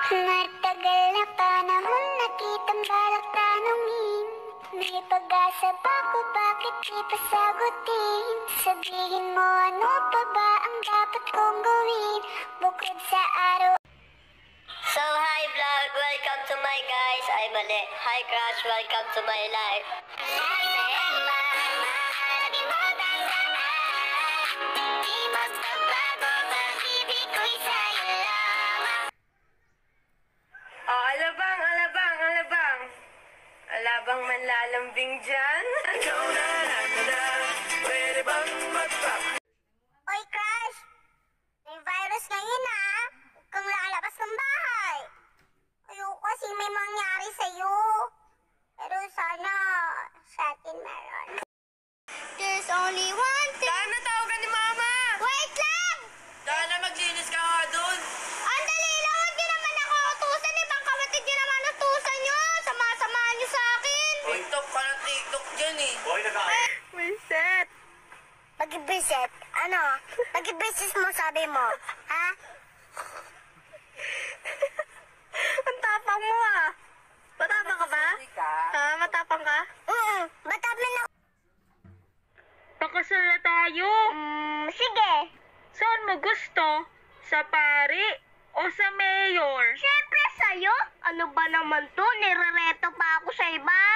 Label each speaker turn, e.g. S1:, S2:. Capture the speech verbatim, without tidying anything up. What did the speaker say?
S1: Matagal na panahon nakitang balak tanungin. May pag-asa ba ko, bakit di pa sagutin? Sabihin mo ano pa ba ang dapat kong gawin bukod sa araw.
S2: So hi vlog, welcome to my guys. Ay mali, hi crush, welcome to my life.
S3: Oh, alabang, alabang, alabang. Alabang manlalambing dyan.
S1: Oy crush, may virus ngayon ah. Huwag kang lalabas ng bahay. Ayoko kasi may mangyari sa'yo. Pero sana sa atin meron. There's only one thing.
S3: Dana, tawagan ni mama.
S1: Wait lang!
S3: Dana, maglinis ka nga dun.
S1: Ang dali lang, huwag niyo naman ako utusan. Ibang kapatid niyo naman utusan niyo. Sama-samahan niyo sa akin.
S3: TikTok ka ng TikTok dyan eh.
S1: May set. Mag-reset? Ano? Mag-reset mo sabi mo? Ha?
S3: Ang tapang mo ah. Matapang ka ba? Ha? Matapang ka?
S1: Mm, matapin na.
S4: Pakasal na tayo.
S1: Mm, sige.
S4: Saan mo gusto? Sa pari o sa mayor?
S1: Siyempre sa'yo. Ano ba naman to? Nirereto pa ako sa iba.